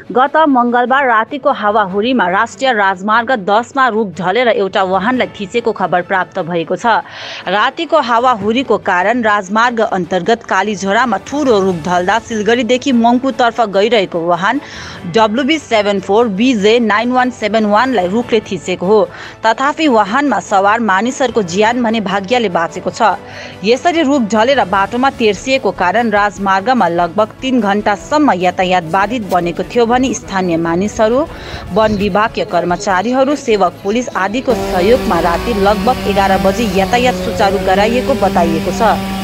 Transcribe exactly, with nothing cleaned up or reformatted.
गत मंगलबार रातिको हावाहुरीमा राष्ट्रिय राजमार्ग दसमा रुख ढलेर एउटा वाहनलाई थिचेको खबर प्राप्त भएको छ। रातिको हावाहुरीको कारण राजमार्ग अन्तर्गत कालीझोडामा ठूलो रुख ढल्दा सिलगढीदेखि मङ्पूतर्फ गइरहेको वाहन WB seven four BJ nine one seven one लाई रुखले थिचेको हो। तथापि वाहनमा सवार मानिसहरूको ज्यान भने भाग्यले बाँचेको छ। यसरी रुख ढलेर बाटोमा तेर्सिएको कारण राजमार्गमा लगभग तीन घण्टासम्म यातायात बाधित बनेको थियो भने स्थानीय मानिसहरू, वन विभागीय कर्मचारीहरू, सेवक पुलिस आदिको सहयोगमा राति लगभग एघार बजे यातायात सुचारू गराइएको बताइएको छ।